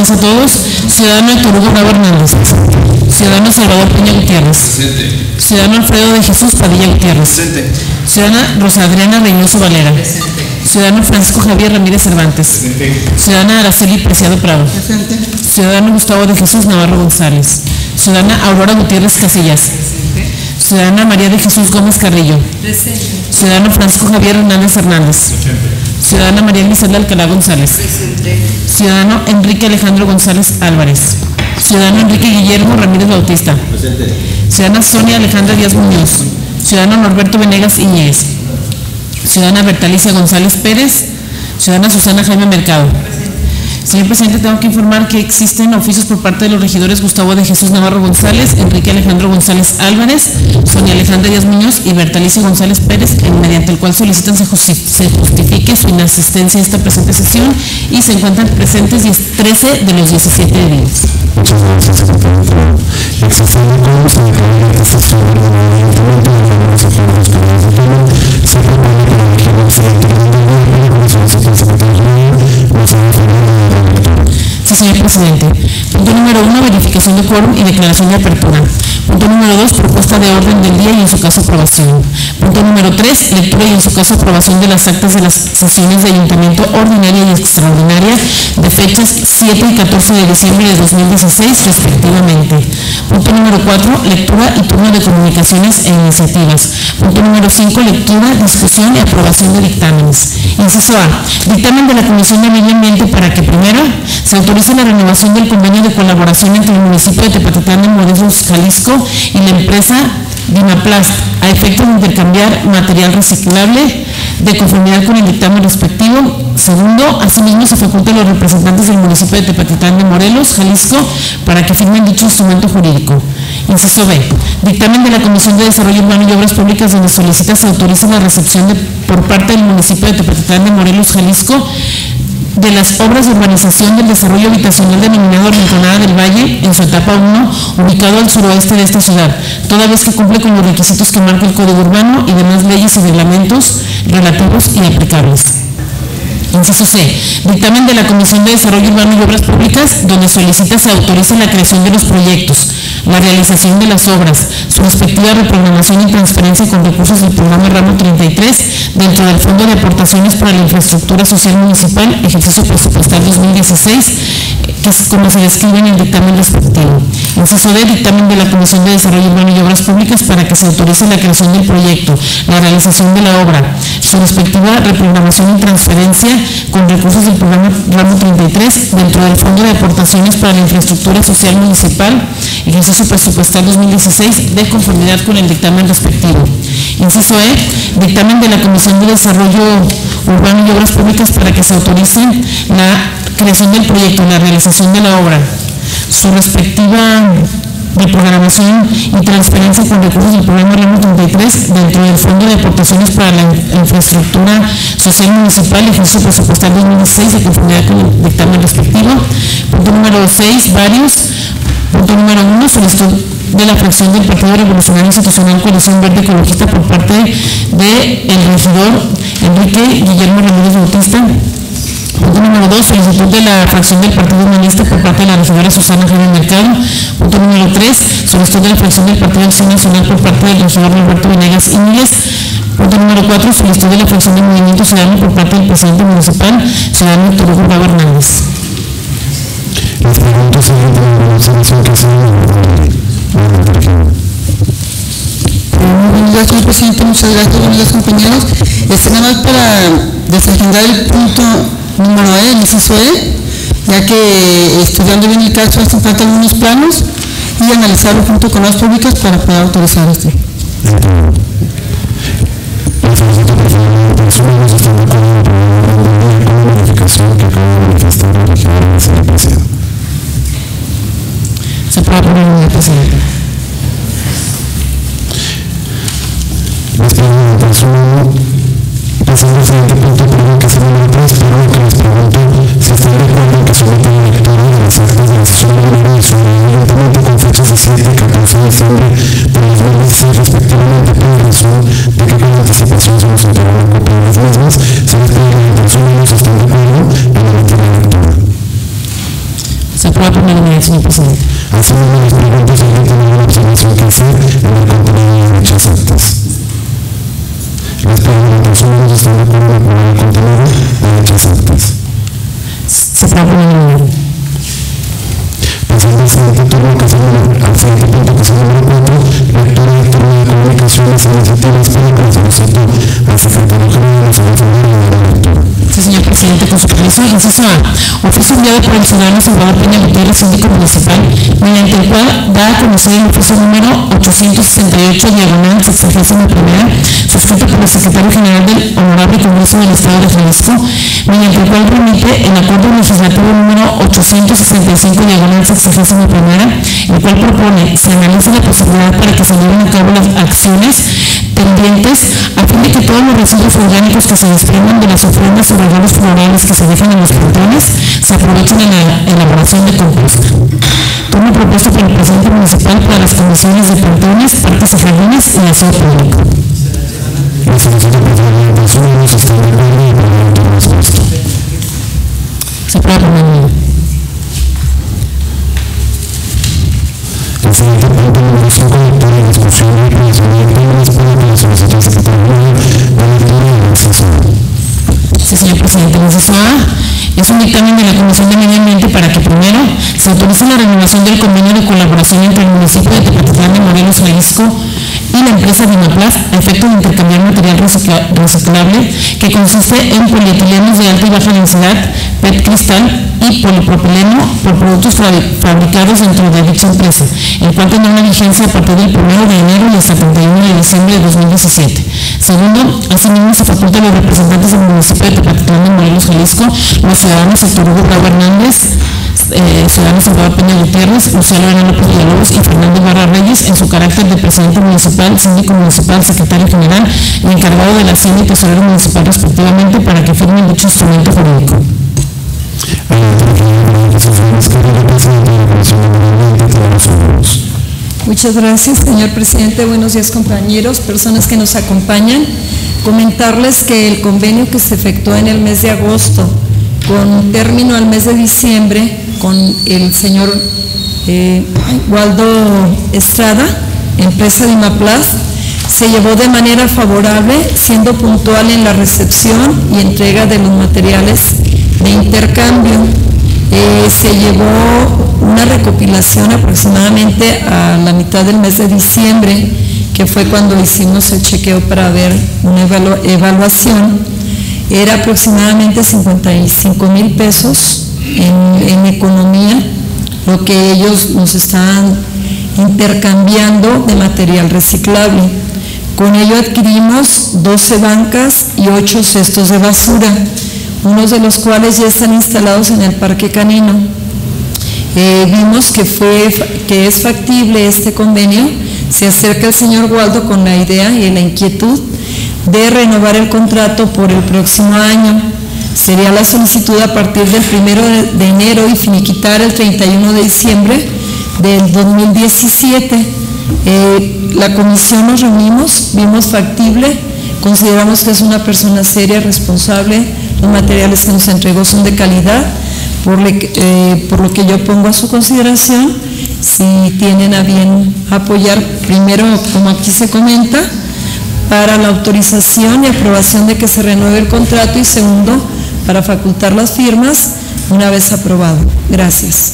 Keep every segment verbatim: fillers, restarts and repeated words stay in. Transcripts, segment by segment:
buenas a todos. Ciudadano Héctor Hugo Bravo Hernández. Ciudadano Salvador Peña Gutiérrez. Presente. Ciudadano Alfredo de Jesús Padilla Gutiérrez. Presente. Ciudadana Rosa Adriana Reynoso Valera. Presente. Ciudadano Francisco Javier Ramírez Cervantes. Presente. Ciudadana Araceli Preciado Prado. Presente. Ciudadano Gustavo de Jesús Navarro González. Ciudadana Aurora Gutiérrez Casillas. Presente. Ciudadana María de Jesús Gómez Carrillo. Presente. Ciudadano Francisco Javier Hernández Hernández. Presente. Ciudadana María Griselda Alcalá González. Presente. Ciudadano Enrique Alejandro González Álvarez. Ciudadano Enrique Guillermo Ramírez Bautista. Presente. Ciudadana Sonia Alejandra Díaz Muñoz. Ciudadano Norberto Venegas Iñez. Ciudadana Bertalicia González Pérez. Ciudadana Susana Jaime Mercado. Señor presidente, tengo que informar que existen oficios por parte de los regidores Gustavo de Jesús Navarro González, Enrique Alejandro González Álvarez, Sonia Alejandra Díaz Muñoz y Bertalicia González Pérez, mediante el cual solicitan se, justi se justifique su inasistencia a esta presente sesión y se encuentran presentes trece de los diecisiete días. Muchas gracias, secretario de Trabajo. Existiendo como se declara que esta ciudad de la Ayuntamiento de la Organización de los Canales de Pleno se propone para elegir al siguiente gobernador con la solicitud del secretario general, no se defenderá. Sí, señor presidente. Punto número uno, verificación de quórum y declaración de apertura. Punto número dos, propuesta de orden del día y en su caso aprobación. Punto número tres, lectura y en su caso aprobación de las actas de las sesiones de ayuntamiento ordinaria y extraordinaria de fechas siete y catorce de diciembre de dos mil dieciséis respectivamente. Punto número cuatro, lectura y turno de comunicaciones e iniciativas. Punto número cinco, lectura, discusión y aprobación de dictámenes. Inciso A, dictamen de la Comisión de Medio Ambiente para que primero se autorice la renovación del convenio de colaboración entre el municipio de Tepatitlán de Morelos, Jalisco y la empresa Dimaplast a efectos de intercambiar material reciclable de conformidad con el dictamen respectivo. Segundo, asimismo se faculta a los representantes del municipio de Tepatitlán de Morelos, Jalisco, para que firmen dicho instrumento jurídico. Inciso B, dictamen de la Comisión de Desarrollo Urbano y Obras Públicas donde solicita se autorice la recepción de, por parte del municipio de Tepatitlán de Morelos, Jalisco, de las obras de urbanización del desarrollo habitacional denominado Rinconada del Valle en su etapa uno, ubicado al suroeste de esta ciudad, toda vez que cumple con los requisitos que marca el Código Urbano y demás leyes y reglamentos relativos y aplicables. Inciso C, dictamen de la Comisión de Desarrollo Urbano y Obras Públicas donde solicita se autorice la creación de los proyectos, la realización de las obras, su respectiva reprogramación y transferencia con recursos del programa Ramo treinta y tres dentro del Fondo de Aportaciones para la Infraestructura Social Municipal, ejercicio presupuestal dos mil dieciséis, que es como se describe en el dictamen respectivo. Inciso D, dictamen de la Comisión de Desarrollo Urbano y Obras Públicas para que se autorice la creación del proyecto, la realización de la obra, su respectiva reprogramación y transferencia con recursos del programa Ramo treinta y tres dentro del Fondo de Aportaciones para la Infraestructura Social Municipal, ejercicio presupuestal dos mil dieciséis, de conformidad con el dictamen respectivo. Inciso E, dictamen de la Comisión de Desarrollo Urbano y Obras Públicas para que se autorice la creación del proyecto, la realización de la obra, su respectiva reprogramación y transferencia con recursos del programa Ramo treinta y tres dentro del Fondo de Aportaciones para la Infraestructura Social Municipal, ejercicio presupuestal dos mil dieciséis, de conformidad con el dictamen respectivo. Punto número seis, varios. Punto número uno, solicitud de la fracción del Partido Revolucionario Institucional Coalición Verde Ecologista por parte del regidor Enrique Guillermo Ramírez Bautista. Punto número dos, solicitud de la fracción del Partido Humanista por parte de la regidora Susana Jaime Mercado. Punto número tres, solicitud de la fracción del Partido Acción Nacional por parte del regidor Roberto Venegas Íñiguez. Punto número cuatro, solicitud de la fracción del Movimiento Ciudadano por parte del presidente municipal, ciudadano Héctor Hugo Bravo Hernández. Les pregunto si hay alguna observación que sea Buenos días, señor presidente, muchas gracias, buenos días, compañeros. Este, nada más para desagendar el punto número E, el inciso E, ya que estudiando bien el caso hacen falta algunos planos y analizarlo junto con las públicas para poder autorizar este. La felicito por favor a la persona que está de acuerdo con la modificación que acaba de manifestar el regidor de la presidenta. Se aprueba por unanimidad, presidente. Les pido a la persona pasando al siguiente punto, perdón que se me lo tres, pero que les pregunto si están de acuerdo en que someta la lectura de las actas de la sesión de gobierno y sobre el ayuntamiento con fechas de siete y catorce de diciembre de dos mil dieciséis respectivamente, por razón de que con anticipación se nos entregará copia de las mismas. Se les pide a la persona no se están de acuerdo en la lectura. Se de aprobar el contenido de dichas actas. Se aprueba por unanimidad. Pasando al siguiente turno, que es el, al siguiente punto, que es el número cuatro, lectura de turno de comunicaciones e iniciativas para que se solicite al secretario general de Salud Federal de la lectura. Sí, señor presidente, con su permiso, inciso A. Oficio enviado por el ciudadano Salvador Peña Gutiérrez, síndico municipal, mediante el cual da a conocer el oficio número ochocientos sesenta y ocho, diagonal sexagésima primera, suscrito por el secretario general del Honorable Congreso del Estado de Jalisco, mediante el cual remite el acuerdo legislativo número ochocientos sesenta y cinco, diagonal sexagésima primera, el cual propone se analice la posibilidad para que se lleven a cabo las acciones pendientes a fin de que todos los residuos orgánicos que se desprendan de las ofrendas o regalos florales que se dejan en los panteones se aprovechen en la elaboración de composta. Turno propuesto por el presidente municipal para las comisiones de panteones, parques y jardines y aseo público. La solicitud por favor de insumos está de acuerdo y aprueba el turno expuesto. Se aprueba por unanimidad. El siguiente punto número cinco, lectura y discusión de procedimiento para que la solicitud secretaria general de la lectura y el inciso A. Sí, señor presidente. El inciso A es un dictamen de la Comisión de Medio Ambiente para que, primero, se autorice la renovación del convenio de colaboración entre el municipio de Tepatitlán de Morelos, Jalisco, y la empresa Dimaplas a efecto de intercambiar material recicla reciclable que consiste en polietilenos de alta y baja densidad, P E T cristal y polipropileno por productos fabricados dentro de dicha empresa, el cual tendrá una vigencia a partir del primero de enero y hasta el treinta y uno de diciembre de dos mil diecisiete. Segundo, asimismo se faculta a los representantes del municipio de Tepatitlán de Morelos, Jalisco, los ciudadanos Héctor Hugo Bravo Hernández, Eh, ciudadano Salvador Peña Gutiérrez, Luciano Elena López Villalobos y Fernando Barra Reyes en su carácter de presidente municipal, síndico municipal, secretario general y encargado de la Hacienda y tesorero municipal respectivamente para que firmen dicho instrumento jurídico. Muchas gracias, señor presidente. Buenos días, compañeros, personas que nos acompañan. Comentarles que el convenio que se efectuó en el mes de agosto con término al mes de diciembre con el señor eh, Waldo Estrada, empresa Dimaplas, se llevó de manera favorable, siendo puntual en la recepción y entrega de los materiales de intercambio. Eh, se llevó una recopilación aproximadamente a la mitad del mes de diciembre, que fue cuando hicimos el chequeo para ver una evalu evaluación. Era aproximadamente cincuenta y cinco mil pesos en, en economía, lo que ellos nos están intercambiando de material reciclable. Con ello adquirimos doce bancas y ocho cestos de basura, unos de los cuales ya están instalados en el Parque Canino. Eh, vimos que, fue, que es factible este convenio. Se acerca el señor Waldo con la idea y la inquietud de renovar el contrato por el próximo año. Sería la solicitud a partir del primero de enero y finiquitar el treinta y uno de diciembre del dos mil diecisiete. Eh, la comisión nos reunimos, vimos factible, consideramos que es una persona seria, responsable, los materiales que nos entregó son de calidad, por, le, eh, por lo que yo pongo a su consideración, si tienen a bien apoyar, primero, como aquí se comenta, para la autorización y aprobación de que se renueve el contrato, y segundo, para facultar las firmas una vez aprobado. Gracias.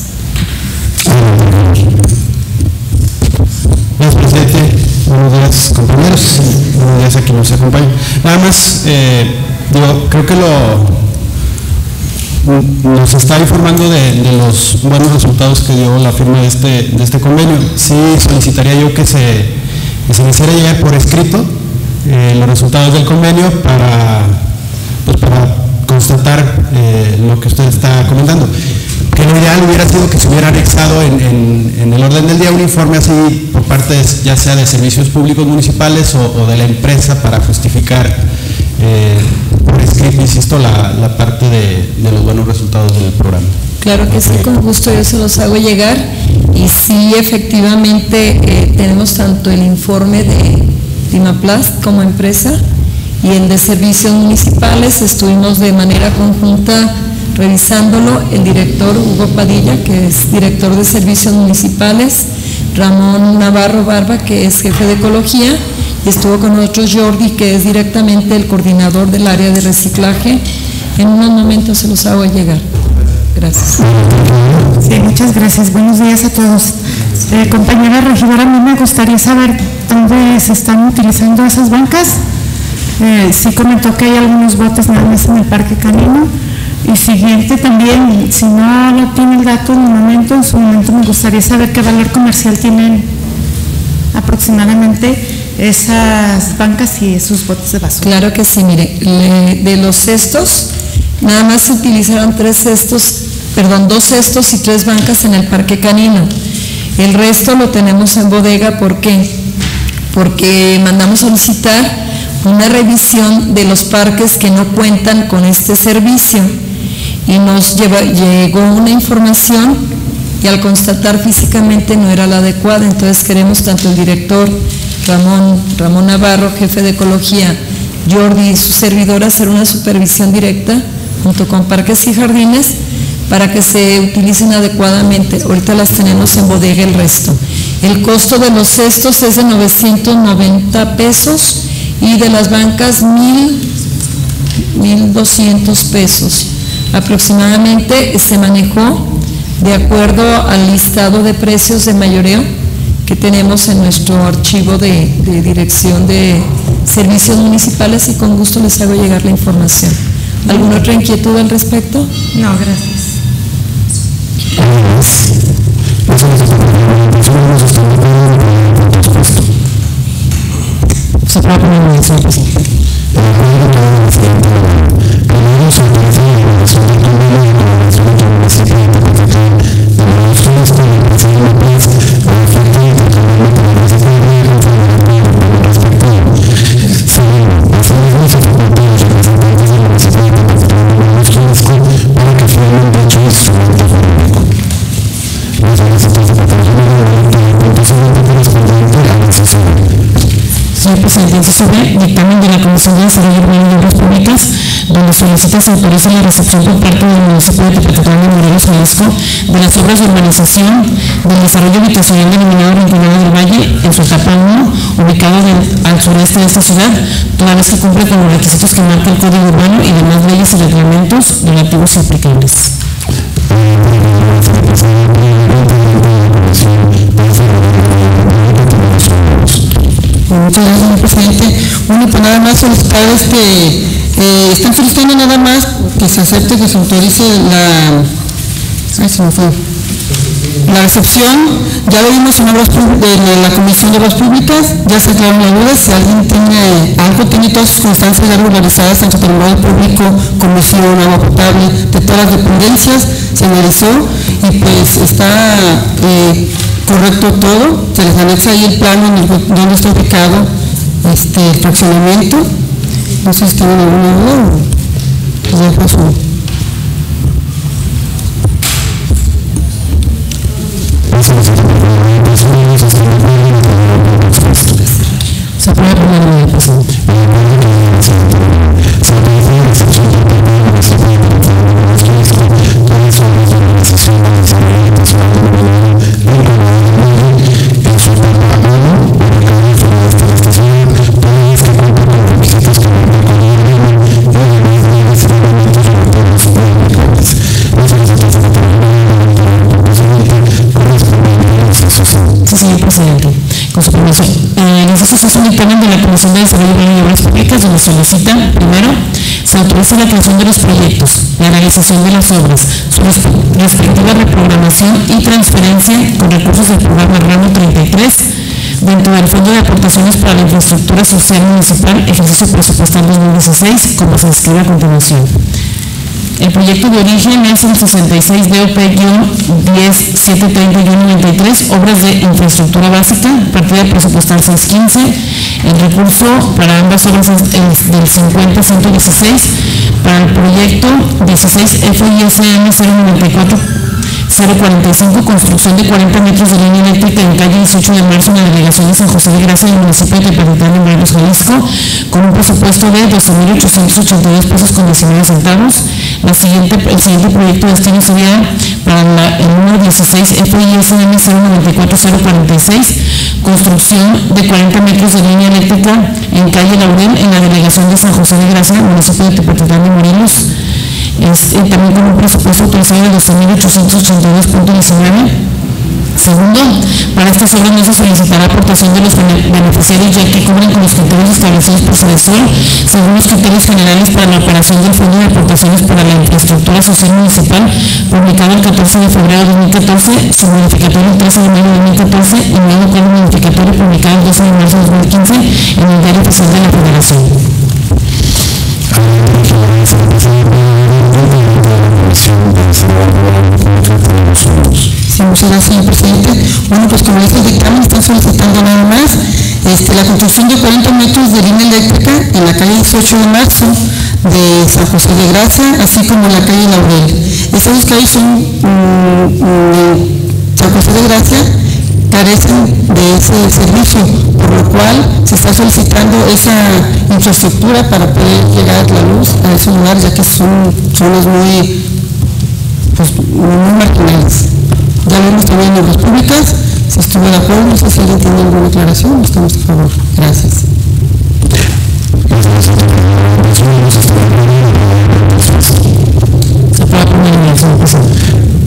Gracias, presidente. Buenos días, compañeros. Buenos días a quien nos acompaña. Nada más, eh, digo, creo que lo nos está informando de, de los buenos resultados que dio la firma de este, de este convenio. Sí solicitaría yo que se, que se me hiciera llegar por escrito eh, los resultados del convenio para, pues para constatar eh, lo que usted está comentando. Que lo ideal hubiera sido que se hubiera anexado en, en, en el orden del día un informe así por parte de, ya sea de servicios públicos municipales o, o de la empresa para justificar eh, por escrito, insisto, la, la parte de, de los buenos resultados del programa. Claro que sí, con gusto yo se los hago llegar, y sí, efectivamente eh, tenemos tanto el informe de Dimaplas como empresa y el de servicios municipales. Estuvimos de manera conjunta revisándolo el director Hugo Padilla, que es director de servicios municipales, Ramón Navarro Barba, que es jefe de ecología, y estuvo con nosotros Jordi, que es directamente el coordinador del área de reciclaje. En unos momentos se los hago llegar. Gracias. Sí, muchas gracias. Buenos días a todos. Eh, compañera regidora, a mí me gustaría saber dónde se están utilizando esas bancas. Eh, sí comentó que hay algunos botes nada más en el Parque Canino. Y siguiente también, si no lo tiene el dato en el momento, en su momento me gustaría saber qué valor comercial tienen aproximadamente esas bancas y esos botes de basura. Claro que sí, mire, le, de los cestos, nada más se utilizaron tres cestos, perdón, dos cestos y tres bancas en el Parque Canino. El resto lo tenemos en bodega, ¿por qué? Porque mandamos solicitar una revisión de los parques que no cuentan con este servicio y nos lleva, llegó una información y al constatar físicamente no era la adecuada, entonces queremos tanto el director Ramón, Ramón Navarro, jefe de ecología, Jordi y su servidor hacer una supervisión directa junto con Parques y Jardines para que se utilicen adecuadamente. Ahorita las tenemos en bodega el resto. El costo de los cestos es de novecientos noventa pesos y de las bancas mil doscientos pesos. Aproximadamente se manejó de acuerdo al listado de precios de mayoreo que tenemos en nuestro archivo de, de dirección de servicios municipales, y con gusto les hago llegar la información. ¿Alguna otra inquietud al respecto? No, gracias. Se puede poner en el centro, sí. Señor presidente, sobre dictamen de la Comisión de Desarrollo Urbano y Obras Públicas, donde solicita se autorice la recepción por parte del municipio de Tepetitlán de Morelos, Jalisco, de las obras de urbanización del desarrollo habitacional denominado Rinconada del Valle, en su etapa uno, ubicado del, al sureste de esta ciudad, toda vez que cumple con los requisitos que marca el Código Urbano y demás leyes y reglamentos relativos y aplicables. Muchas gracias, señor presidente. Bueno, pues nada más solicitarles que eh, están solicitando nada más que se acepte, que se autorice la, ay, se me fue, la recepción. Ya lo vimos en, obras, en la Comisión de Obras Públicas, ya se aclararon las dudas. Si alguien tiene algo, tiene todas sus constancias ya regularizadas, tanto terminal público, comisión, agua potable, de todas las dependencias, se analizó y pues está eh, correcto todo. Se les anexa ahí el plano en el, donde está ubicado este, el fraccionamiento. No sé si tienen alguna duda o les dejo su... Se puede poner en el presidente. Señor presidente, con su permiso, eh, nosotros es un dictamen de la Comisión de Desarrollo Urbano y Obras Públicas, donde solicita, primero, se autoriza la creación de los proyectos, la realización de las obras, su respectiva reprogramación y transferencia con recursos del programa Ramo treinta y tres dentro del Fondo de Aportaciones para la Infraestructura Social Municipal, ejercicio presupuestal dos mil dieciséis, como se describe a continuación. El proyecto de origen es el sesenta y seis D O P diez mil setecientos treinta y uno noventa y tres, obras de infraestructura básica, partida presupuesal seiscientos quince. El recurso para ambas obras es del cincuenta ciento dieciséis. Para el proyecto dieciséis F I S M cero noventa y cuatro cero cuarenta y cinco, construcción de cuarenta metros de línea eléctrica en calle dieciocho de marzo en la delegación de San José de Gracia del municipio de Tepetitlán de Morelos, Jalisco, con un presupuesto de doce mil ochocientos ochenta y dos pesos con diecinueve centavos. La siguiente, el siguiente proyecto de destino sería para la, el número dieciséis F I S M cero noventa y cuatro cero cuarenta y seis, construcción de cuarenta metros de línea eléctrica en calle Laurel, en la delegación de San José de Gracia, municipio de Tepatitlán de Morelos, es, eh, también con un presupuesto autorizado de doce mil ochocientos ochenta y dos punto diecinueve. Segundo, para estas obras no se solicitará aportación de los beneficiarios, ya que cubren con los criterios establecidos por Sedesol, según los criterios generales para la operación del Fondo de Aportaciones para la Infraestructura Social Municipal, publicado el catorce de febrero de dos mil catorce, su modificatorio el trece de mayo de dos mil catorce y nuevo acuerdo modificatorio publicado el doce de marzo de dos mil quince en el Diario Oficial de la Federación. Sí, muchas gracias, señor presidente. Bueno, pues como dice el dictamen, están solicitando nada más este, la construcción de cuarenta metros de línea eléctrica en la calle dieciocho de marzo de San José de Gracia, así como en la calle Laurel. Estas dos calles son mmm, mmm, San José de Gracia, carecen de ese servicio, por lo cual se está solicitando esa infraestructura para poder llegar la luz a esos lugares, ya que son zonas muy, pues, muy marginales. Ya vimos también en obras públicas, si estuvo de acuerdo, no sé si alguien tiene alguna aclaración, estamos a favor. Gracias. Se aprueba por unanimidad, señor presidente.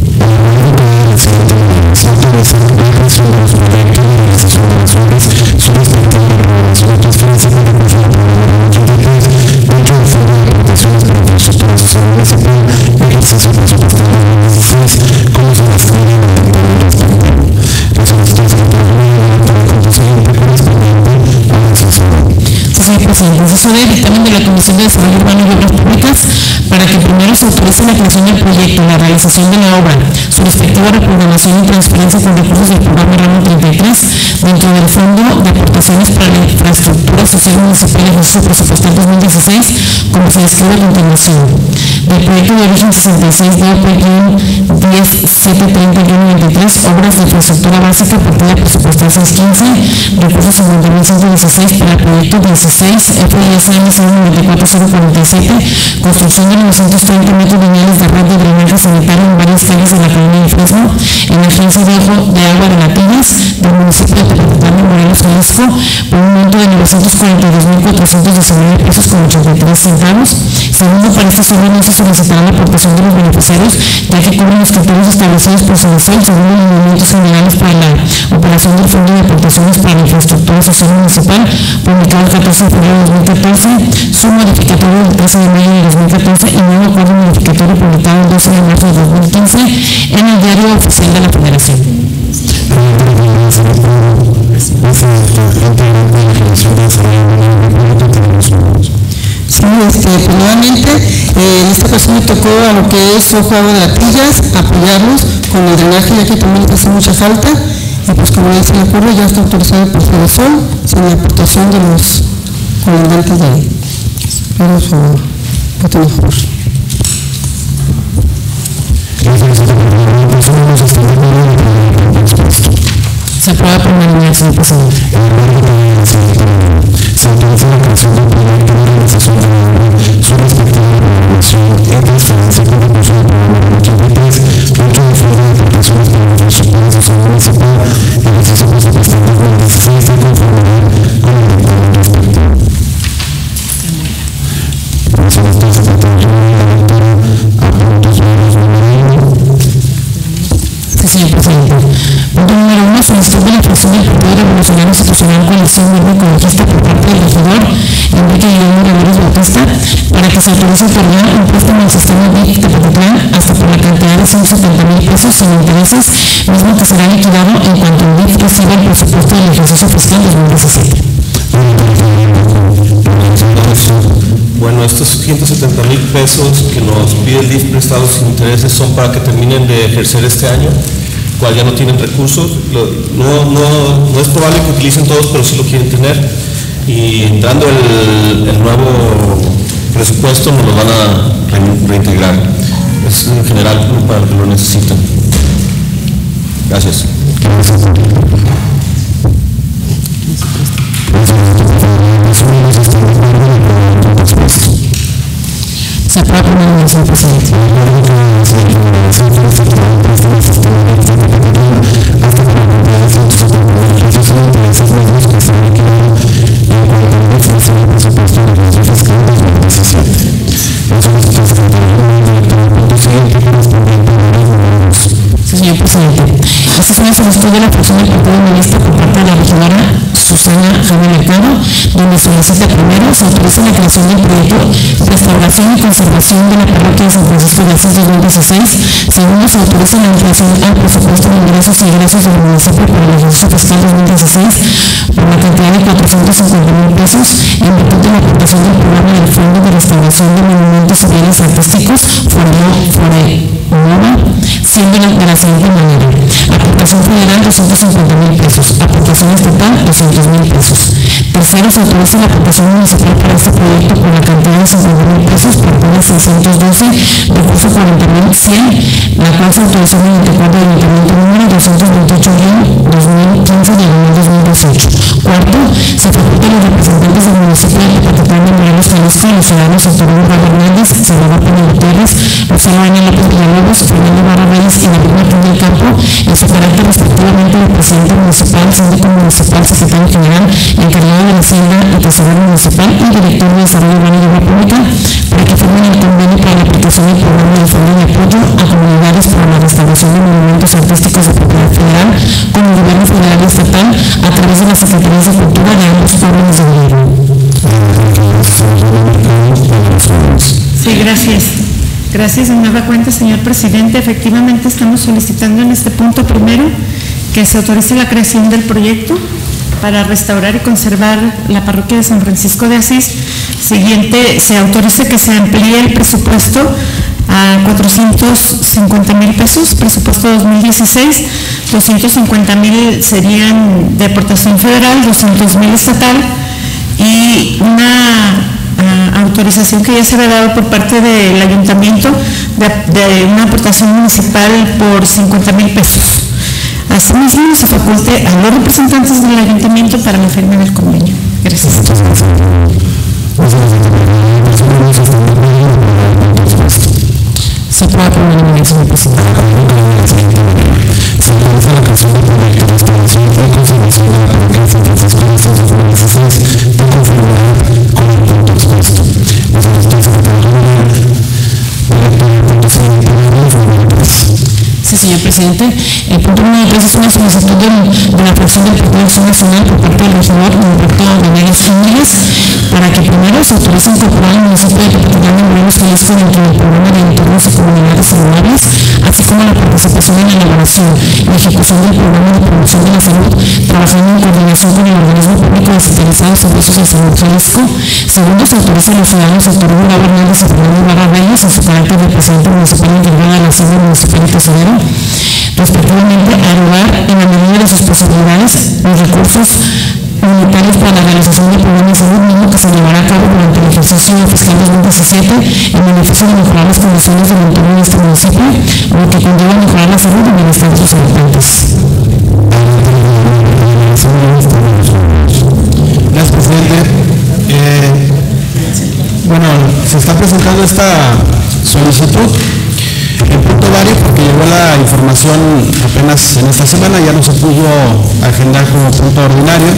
Proceso de dictamen de la Comisión de Desarrollo Urbano y Obras Públicas para que primero se autorice la creación del proyecto, la realización de la obra, su respectiva reprogramación y transferencia con recursos del programa Ramo treinta y tres dentro del Fondo de Aportaciones para la Infraestructura Social Municipal de Ejercicio Presupuestal dos mil dieciséis, como se describe a continuación. Del proyecto de origen sesenta y seis D O P diez mil setecientos treinta y noventa y tres, obras de infraestructura básica, partida presupuestal seiscientos quince, recursos cincuenta mil ciento dieciséis para el proyecto dieciséis F I S M cero noventa y cuatro cero cuarenta y siete, construcción de novecientos treinta metros lineales de red de drenaje sanitario en varias calles de la colonia de Fresno, en la agencia de, ojo, de agua de Latillas del municipio de Tepatitlán de Morelos, Jalisco, por un monto de novecientos cuarenta y dos mil cuatrocientos diecinueve pesos con ochenta y tres centavos. Segundo, para estas obras no se solicitará la aportación de los beneficiarios, ya que cubren los criterios establecidos por Sedesol según los lineamientos generales para la operación del Fondo de Aportaciones para la Infraestructura Social Municipal, publicado el catorce de febrero de dos mil catorce, su modificatorio del trece de mayo de dos mil catorce y nuevo acuerdo modificatorio publicado el doce de marzo de dos mil quince en el Diario Oficial de la Federación. Sí, este, pues nuevamente, eh, en esta ocasión me tocó a lo que es Ojo Agua de Latillas, apoyarlos con el drenaje, ya que también les hace mucha falta, y pues como dice el acuerdo, ya está autorizado por Sedesol, sin la aportación de los comandantes de ahí. Pero su voto mejor. Se aprueba por unanimidad, señor presidente. Se autoriza la creación de un proyecto de realización de la obra, su respectiva programación y transferencia con recursos del programa ochenta y tres, dentro del Fondo de Aportaciones para la Infraestructura Social Municipal, el ejercicio presupuestal dos mil dieciséis de conformidad con el dictamen respectivo. Gracias, doctor secretario. La lectura a puntos varios número uno. Sí, señor presidente. Punto número uno, solicitud de la creación del Partido Revolucionario Institucional Coalición Verde Ecologista por parte del regidor Enrique Guillermo Ramírez Bautista para que se autorice otorgar un préstamo al sistema B I C Tepatitlán hasta por la cantidad de ciento setenta mil pesos sin intereses, mismo que será liquidado en cuanto el B I C reciba el presupuesto del ejercicio fiscal dos mil diecisiete. Bueno, estos ciento setenta mil pesos que nos pide el D I F prestados sin intereses son para que terminen de ejercer este año, cual ya no tienen recursos. No, no, no es probable que utilicen todos, pero sí lo quieren tener. Y entrando el, el nuevo presupuesto nos lo van a reintegrar. Es en general para los que lo necesitan. Gracias. Se aprueba por unanimidad, señor presidente. Hasta entre esos medios que se han liquidado en cuanto a la definición del presupuesto del ejercicio fiscal dos mil diecisiete. En solicitud secretaria general, director del punto siguiente correspondiente a la número dos. Sí, señor presidente. Esta es una solicitud de la persona del Partido Humanista por parte de la regidora Susana Javier Mercado, donde solicita primero se autoriza la creación del proyecto Restauración y Conservación de la Parroquia de San Francisco de Asís dos mil dieciséis. Segundo, se autoriza la ampliación al presupuesto de ingresos y egresos del municipio para el ejercicio fiscal dos mil dieciséis por la cantidad de cuatrocientos cincuenta mil pesos en virtud de la aportación del programa del Fondo de Restauración de Monumentos y Bienes Artísticos FORENOVA, siendo la, de la siguiente manera: aportación federal doscientos cincuenta mil pesos, aportación estatal doscientos mil pesos. Tercero, se autoriza la aportación municipal para este proyecto por la cantidad de cincuenta mil pesos, partida seiscientos doce, recurso cuarenta mil cien, la cual se autorizó mediante acuerdo de ayuntamiento número doscientos veintiocho dos mil quince dos mil dieciocho. Cuarto, se faculta a los representantes del municipio de Tepatitlán de Morelos, Jalisco, los ciudadanos Antonio Barra Hernández, Salvador Pena Gutiérrez, Lucero Ana López Villalobos, Fernando Barra Reyes y David Martín del Campo, en su carácter respectivamente de presidente municipal, síndico municipal, secretario general, encargado de la Hacienda y tesorero municipal y director de Desarrollo Urbano y Obra Pública, para que firmen el convenio para la aplicación del programa de fondo de apoyo a comunidades para la restauración de monumentos artísticos de propiedad federal con el gobierno federal y estatal a través de las secretarías de cultura de ambos órdenes de gobierno. Sí, gracias. Gracias, de nueva cuenta, señor presidente. Efectivamente, estamos solicitando en este punto primero que se autorice la creación del proyecto para restaurar y conservar la parroquia de San Francisco de Asís. Siguiente, se autorice que se amplíe el presupuesto a cuatrocientos cincuenta mil pesos, presupuesto dos mil dieciséis, doscientos cincuenta mil serían de aportación federal, doscientos mil estatal, y una uh, autorización que ya se había dado por parte del ayuntamiento de, de una aportación municipal por cincuenta mil pesos. Asimismo, se faculte a los representantes del ayuntamiento para la firma del convenio. Gracias. Se aprueba por unanimidad, señor presidente. Se autoriza la creación del proyecto de restauración y conservación de la parroquia de San Francisco de Asís dos mil dieciséis de conformidad con el punto expuesto. La solicitud secretaria general, director del punto siguiente, número tres. Sí, señor presidente. El punto número tres es una solicitud de, de la fracción del Partido Acción Nacional por parte del regidor Humberto Venegas Íñiguez para que primero se autorice incorporar al municipio de Tepatitlán de Morelos, Jalisco dentro del programa de entornos y comunidades saludables, así como la participación en la elaboración y ejecución del programa de promoción de la salud, trabajando en coordinación con el organismo público descentralizado de servicios de salud Jalisco. Segundo, se autoriza a los ciudadanos Antonio Barra Hernández y Fernando Barra Reyes en su carácter de presidente municipal encargado de la Hacienda municipal y tesorero, respectivamente, a erogar en la medida de sus posibilidades los recursos unitarios para la realización del programa de salud mismo que se llevará a cabo durante el ejercicio fiscal dos mil diecisiete en beneficio de mejorar las condiciones del entorno de este municipio, lo que conlleva mejorar la salud y bienestar de sus habitantes. Gracias, presidente. Eh, bueno, se está presentando esta solicitud en punto vario porque llegó la información apenas en esta semana, ya no se pudo agendar como punto ordinario.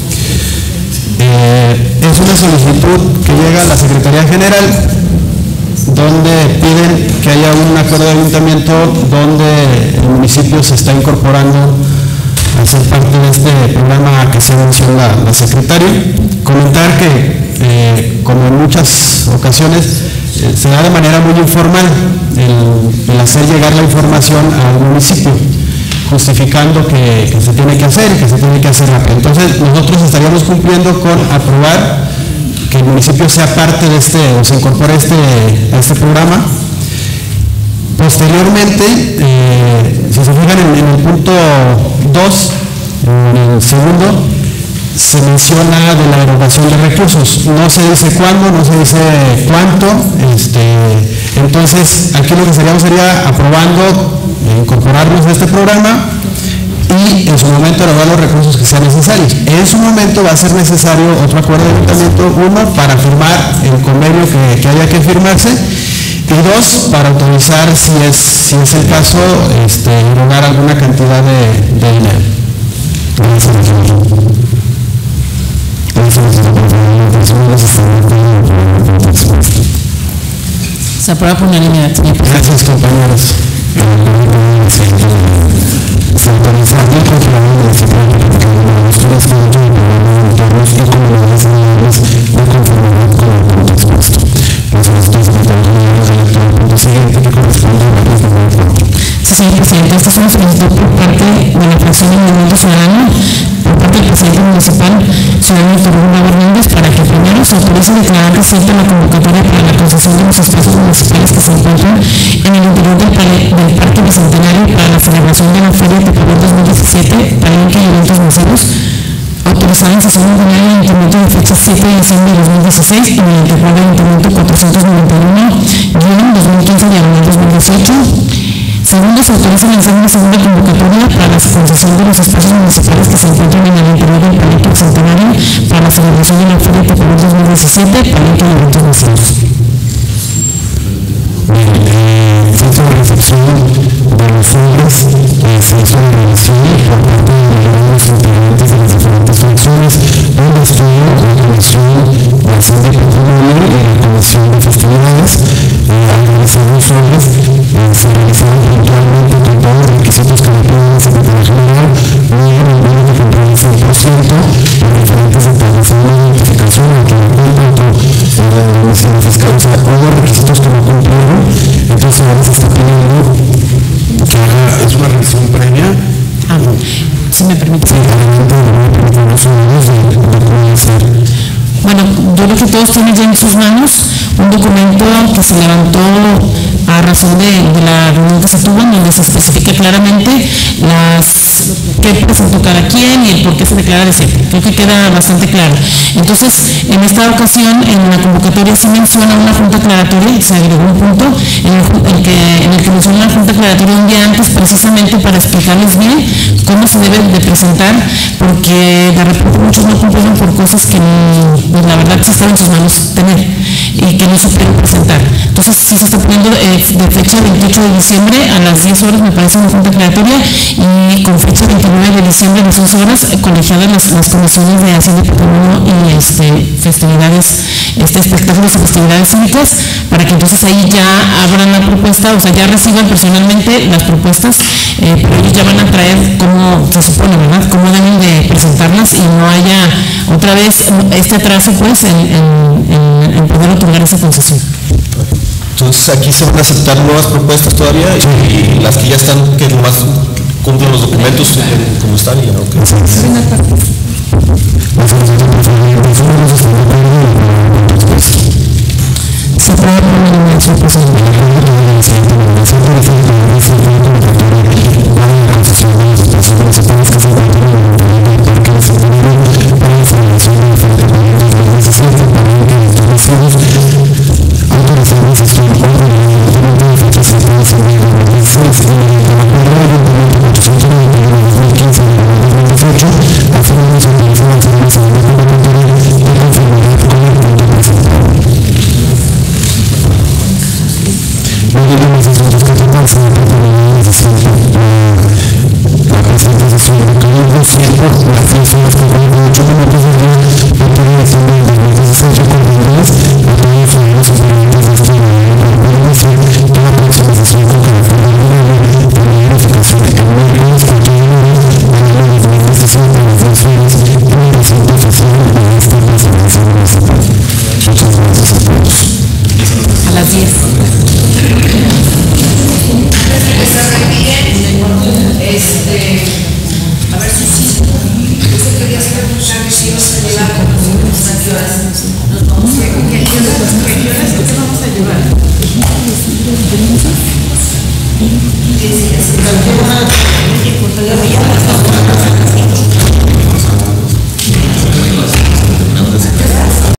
Eh, es una solicitud que llega a la Secretaría General donde piden que haya un acuerdo de ayuntamiento donde el municipio se está incorporando a ser parte de este programa que se mencionó la, la secretaria. Comentar que eh, como en muchas ocasiones eh, se da de manera muy informal el, el hacer llegar la información al municipio, justificando que, que se tiene que hacer y que se tiene que hacer rápido. Entonces nosotros estaríamos cumpliendo con aprobar que el municipio sea parte de este, o se incorpore a este, a este programa. Posteriormente, eh, si se fijan en, en el punto dos, en el segundo, se menciona de la erogación de recursos. No se dice cuándo, no se dice cuánto. Este, entonces, aquí lo que seríamos sería aprobando, incorporarnos a este programa y en su momento erogar los recursos que sean necesarios. En su momento va a ser necesario otro acuerdo de ayuntamiento, uno, para firmar el convenio que, que haya que firmarse, y dos, para autorizar, si es, si es el caso, este, erogar alguna cantidad de, de dinero. Gracias, Alejandro. La solicitud por favor de personas está de acuerdo con la pregunta expuesta. Se aprueba por unanimidad, señor presidente. Gracias, compañeros. Se autoriza el control de la Secretaría de los estudios que han hecho el programa de entornos y comunidades renovables de conformidad con el punto expuesto. Las solicitudes de control de la lectura del punto siguiente que corresponde a varios de nueve cuatro. Sí, señor presidente, esta es una solicitud por parte de la fracción del Movimiento Ciudadano, por parte del presidente municipal, ciudadano Víctor Hugo Hernández, para que primero se autorice declarar reciente la convocatoria para la concesión de los espacios municipales que se encuentran en el interior del, del Parque Bicentenario para la celebración de la Feria de Tepoztlán dos mil diecisiete, palenque y eventos meseros, autorizada en sesión ordinaria en el incremento de fecha siete de diciembre de dos mil dieciséis y mediante acuerdo de incremento cuatrocientos noventa y uno guión dos mil quince diagonal dos mil dieciocho. Segundo, se autoriza lanzar una segunda convocatoria para la concesión de los espacios municipales que se encuentran en el interior del Palenque Bicentenario para la celebración de la Feria de Tepoztlán dos mil diecisiete, palenque y eventos meseros. Bien, eh, se hizo la recepción de los sobres, eh, se hizo la revisión por parte de los integrantes de las diferentes fracciones, donde estuvo la comisión de Hacienda y Patrimonio y la comisión de festividades. Eh, al realizar los sobres, eh, se realizaron puntualmente con todos los requisitos que le pide la Secretaría General, no hay ninguno que comprar el cien por ciento, los diferentes detalles de la identificación, aquí en el contrato de la Administración Fiscal, o sea, hubo requisitos que no cumplieron. Entonces ahora se está pidiendo que haga, es una revisión previa. Ah, no. Si me permite. Sí, adelante, me voy a permitir los segundos de lo que puede hacer. Bueno, yo creo que todos tienen ya en sus manos un documento que se levantó a razón de, de la reunión que se tuvo, en donde se especifica claramente las qué presentó cada quien y el por qué se declara desierto. Creo que queda bastante claro. Entonces, en esta ocasión, en la convocatoria sí menciona una junta aclaratoria, se agregó un punto en el, el que, en el que menciona una junta aclaratoria un día antes, precisamente para explicarles bien cómo se debe de presentar, porque de repente muchos no cumplieron por cosas que pues, la verdad sí estaba en sus manos tener y que no supieron presentar. Entonces, sí se está poniendo eh, de fecha veintiocho de diciembre a las diez horas, me parece una junta aclaratoria, y con fecha veintinueve de diciembre a las once horas, eh, colegiadas las, las comisiones de Hacienda y Patrimonio y este, festividades, este, espectáculos y festividades cívicas, para que entonces ahí ya abran la propuesta, o sea, ya reciban personalmente las propuestas, eh, pero ellos ya van a traer cómo se supone, ¿verdad?, cómo deben de presentarlas y no haya otra vez este atraso, pues, en, en, en, en poder otorgar esa concesión. Entonces aquí se van a aceptar nuevas propuestas todavía y, y las que ya están, que nomás cumplen los documentos en, como están y ya no. Okay. Se aprueba por unanimidad, señor presidente. Las